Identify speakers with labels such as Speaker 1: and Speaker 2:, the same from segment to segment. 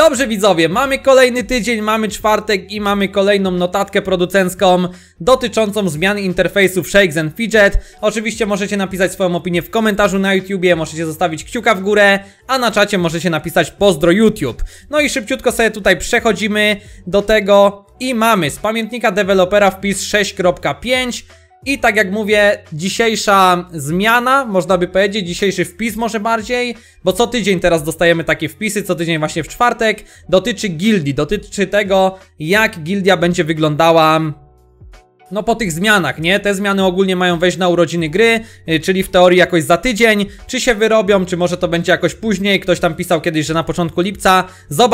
Speaker 1: Dobrze widzowie, mamy kolejny tydzień, mamy czwartek i mamy kolejną notatkę producencką dotyczącą zmian interfejsów Shakes and Fidget. Oczywiście możecie napisać swoją opinię w komentarzu na YouTubie, możecie zostawić kciuka w górę, a na czacie możecie napisać pozdro YouTube. No i szybciutko sobie tutaj przechodzimy do tego i mamy z pamiętnika dewelopera wpis 6.5. I tak jak mówię, dzisiejsza zmiana, można by powiedzieć, dzisiejszy wpis może bardziej, bo co tydzień teraz dostajemy takie wpisy, co tydzień właśnie w czwartek, dotyczy gildii, dotyczy tego, jak gildia będzie wyglądała, no po tych zmianach, nie? Te zmiany ogólnie mają wejść na urodziny gry, czyli w teorii jakoś za tydzień, czy się wyrobią, czy może to będzie jakoś później, ktoś tam pisał kiedyś, że na początku lipca,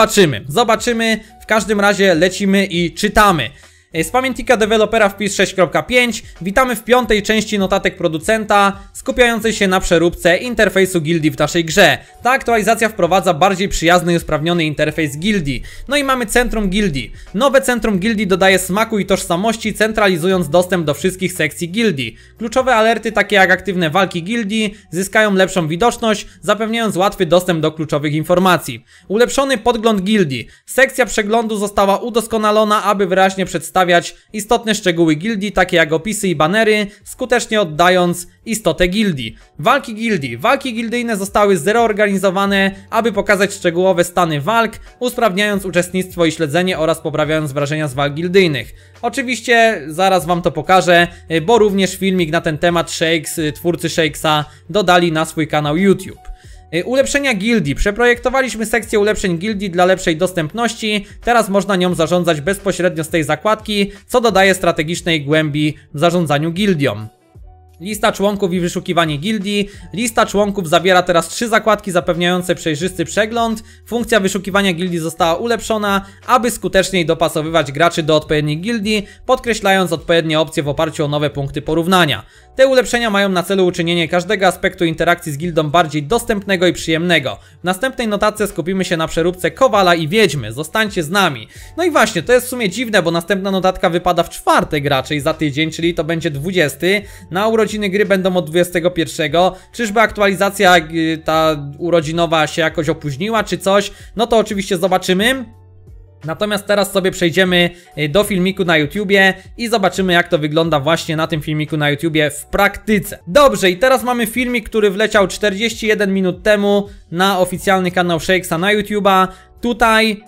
Speaker 1: zobaczymy, w każdym razie lecimy i czytamy. Z pamiętnika dewelopera wpis 6.5. Witamy w piątej części notatek producenta, skupiającej się na przeróbce interfejsu gildii w naszej grze. Ta aktualizacja wprowadza bardziej przyjazny i usprawniony interfejs gildii. No i mamy centrum gildii. Nowe centrum gildii dodaje smaku i tożsamości, centralizując dostęp do wszystkich sekcji gildii. Kluczowe alerty, takie jak aktywne walki gildii, zyskają lepszą widoczność, zapewniając łatwy dostęp do kluczowych informacji. Ulepszony podgląd gildii. Sekcja przeglądu została udoskonalona, aby wyraźnie przedstawiać istotne szczegóły gildii, takie jak opisy i banery, skutecznie oddając istotę gildii. Walki gildii. Walki gildyjne zostały zreorganizowane, aby pokazać szczegółowe stany walk, usprawniając uczestnictwo i śledzenie oraz poprawiając wrażenia z walk gildyjnych. Oczywiście zaraz wam to pokażę, bo również filmik na ten temat Shakes, twórcy Shakesa, dodali na swój kanał YouTube. Ulepszenia gildii. Przeprojektowaliśmy sekcję ulepszeń gildii dla lepszej dostępności. Teraz można nią zarządzać bezpośrednio z tej zakładki, co dodaje strategicznej głębi w zarządzaniu gildią. Lista członków i wyszukiwanie gildii. Lista członków zawiera teraz 3 zakładki zapewniające przejrzysty przegląd. Funkcja wyszukiwania gildii została ulepszona, aby skuteczniej dopasowywać graczy do odpowiednich gildii, podkreślając odpowiednie opcje w oparciu o nowe punkty porównania. Te ulepszenia mają na celu uczynienie każdego aspektu interakcji z gildą bardziej dostępnego i przyjemnego. W następnej notatce skupimy się na przeróbce Kowala i Wiedźmy. Zostańcie z nami. No i właśnie, to jest w sumie dziwne, bo następna notatka wypada w czwartek raczej za tydzień, czyli to będzie 20. Na urodziny gry będą od 21. Czyżby aktualizacja ta urodzinowa się jakoś opóźniła czy coś? No to oczywiście zobaczymy. Natomiast teraz sobie przejdziemy do filmiku na YouTubie i zobaczymy, jak to wygląda właśnie na tym filmiku na YouTubie w praktyce. Dobrze, i teraz mamy filmik, który wleciał 41 minut temu na oficjalny kanał Shakesa na YouTuba. Tutaj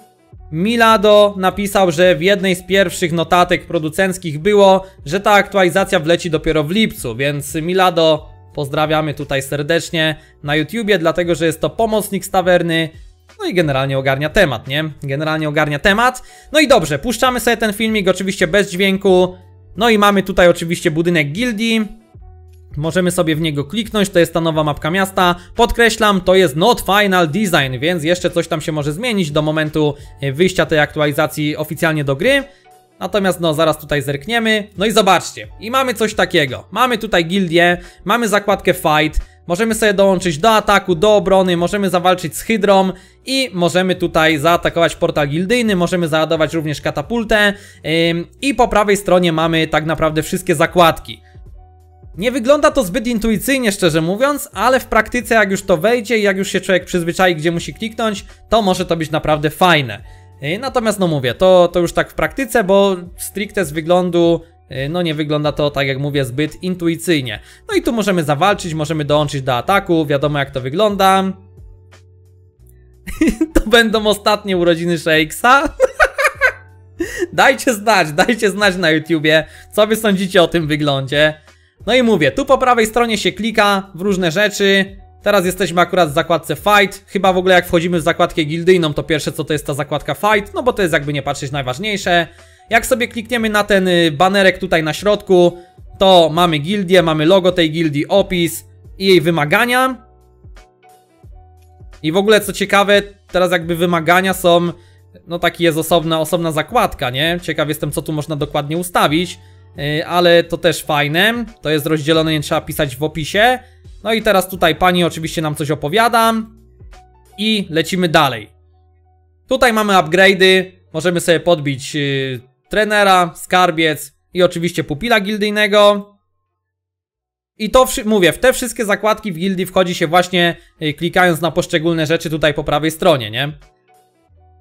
Speaker 1: Milado napisał, że w jednej z pierwszych notatek producenckich było, że ta aktualizacja wleci dopiero w lipcu, więc Milado pozdrawiamy tutaj serdecznie na YouTubie, dlatego że jest to pomocnik z tawerny. No i generalnie ogarnia temat, nie? Generalnie ogarnia temat. No i dobrze, puszczamy sobie ten filmik, oczywiście bez dźwięku. No i mamy tutaj oczywiście budynek gildii. Możemy sobie w niego kliknąć, to jest ta nowa mapka miasta. Podkreślam, to jest not final design, więc jeszcze coś tam się może zmienić do momentu wyjścia tej aktualizacji oficjalnie do gry. Natomiast no zaraz tutaj zerkniemy. No i zobaczcie, i mamy coś takiego. Mamy tutaj gildię, mamy zakładkę fight. Możemy sobie dołączyć do ataku, do obrony, możemy zawalczyć z hydrą i możemy tutaj zaatakować portal gildyjny, możemy załadować również katapultę i po prawej stronie mamy tak naprawdę wszystkie zakładki. Nie wygląda to zbyt intuicyjnie, szczerze mówiąc, ale w praktyce jak już to wejdzie i jak już się człowiek przyzwyczai, gdzie musi kliknąć, to może to być naprawdę fajne. Natomiast no mówię, to już tak w praktyce, bo stricte z wyglądu no nie wygląda to, tak jak mówię, zbyt intuicyjnie. No i tu możemy zawalczyć, możemy dołączyć do ataku, wiadomo jak to wygląda. To będą ostatnie urodziny Shakesa. Dajcie znać na YouTubie, co wy sądzicie o tym wyglądzie. No i mówię, tu po prawej stronie się klika w różne rzeczy. Teraz jesteśmy akurat w zakładce fight. Chyba w ogóle jak wchodzimy w zakładkę gildyjną, to pierwsze co to jest ta zakładka fight, no bo to jest jakby nie patrzeć najważniejsze. Jak sobie klikniemy na ten banerek tutaj na środku, to mamy gildię, mamy logo tej gildii, opis i jej wymagania. I w ogóle co ciekawe, teraz jakby wymagania są, no taki jest osobna zakładka, nie? Ciekaw jestem, co tu można dokładnie ustawić, ale to też fajne. To jest rozdzielone, nie trzeba pisać w opisie. No i teraz tutaj pani oczywiście nam coś opowiada i lecimy dalej. Tutaj mamy upgrade'y, możemy sobie podbić trenera, skarbiec i oczywiście pupila gildyjnego. I to mówię, w te wszystkie zakładki w gildii wchodzi się właśnie klikając na poszczególne rzeczy tutaj po prawej stronie, nie?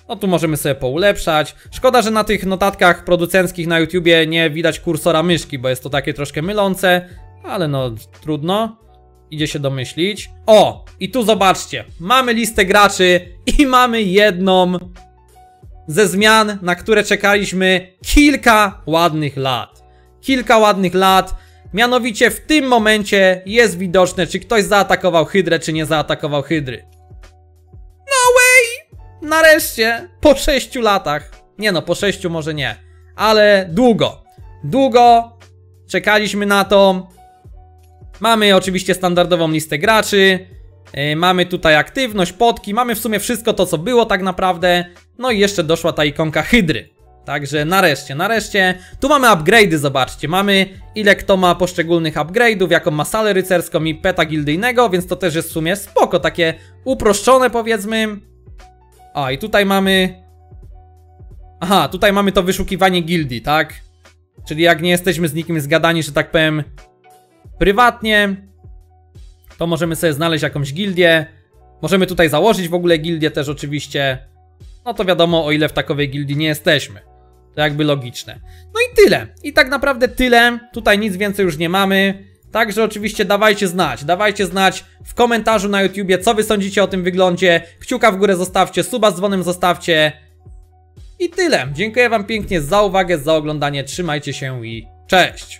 Speaker 1: No tu możemy sobie poulepszać. Szkoda, że na tych notatkach producenckich na YouTubie nie widać kursora myszki, bo jest to takie troszkę mylące, ale no trudno. Idzie się domyślić. O! I tu zobaczcie, mamy listę graczy i mamy jedną ze zmian, na które czekaliśmy kilka ładnych lat. Kilka ładnych lat. Mianowicie w tym momencie jest widoczne, czy ktoś zaatakował hydrę, czy nie zaatakował hydry. No way! Nareszcie! Po 6 latach. Nie no, po 6 może nie. Ale długo. Długo czekaliśmy na to. Mamy oczywiście standardową listę graczy. Mamy tutaj aktywność, podki. Mamy w sumie wszystko to, co było tak naprawdę. No i jeszcze doszła ta ikonka hydry. Także nareszcie. Tu mamy upgrade'y, zobaczcie. Mamy ile kto ma poszczególnych upgrade'ów, jaką ma salę rycerską i peta gildyjnego, więc to też jest w sumie spoko, takie uproszczone powiedzmy. A i tutaj mamy... Aha, tutaj mamy to wyszukiwanie gildii, tak? Czyli jak nie jesteśmy z nikim zgadani, że tak powiem, prywatnie, to możemy sobie znaleźć jakąś gildię. Możemy tutaj założyć w ogóle gildię też oczywiście. No to wiadomo, o ile w takowej gildii nie jesteśmy. To jakby logiczne. No i tyle. I tak naprawdę tyle. Tutaj nic więcej już nie mamy. Także oczywiście dawajcie znać w komentarzu na YouTubie, co wy sądzicie o tym wyglądzie. Kciuka w górę zostawcie, suba z dzwonem zostawcie. I tyle. Dziękuję wam pięknie za uwagę, za oglądanie. Trzymajcie się i cześć!